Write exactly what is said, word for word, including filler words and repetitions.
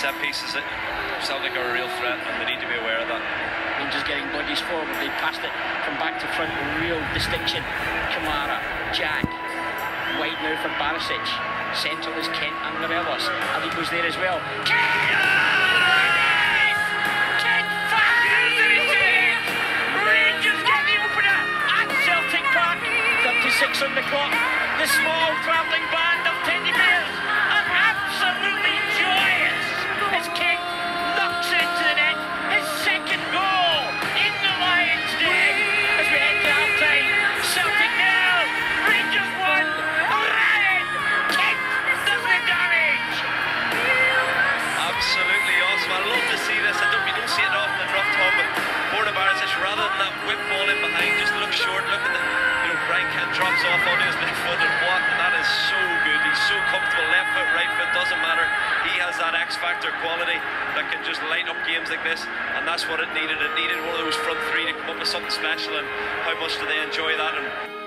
set pieces, Celtic are a real threat and they need to be aware of that. Rangers getting bodies forward, they passed it, come back to front with real distinction. Kamara, Jack, wide now for Barisic. Central is Kent and Morelos. Ali was there as well. Kent! Kent fires and it's in! Rangers get the opener at Celtic Park. thirty-six on the clock. The small travelling band of teddy bears are absolutely joyous as Kent knocks it into the net. His second goal in the Lions' Den as we head to half time. Celtic nil, Rangers one. Ryan Kent does the damage. Absolutely awesome. I love to see this. I don't, you don't see it often in rough time, but Borna Barisic, rather than that whip ball in behind, just look short, look at the, you know, Brian Kent drops off onto his left foot, and what, that is so good. He's so comfortable, left foot, right foot, doesn't matter. He has that X-factor quality that can just light up games like this, and that's what it needed. It needed one of those front three to come up with something special, and how much do they enjoy that? And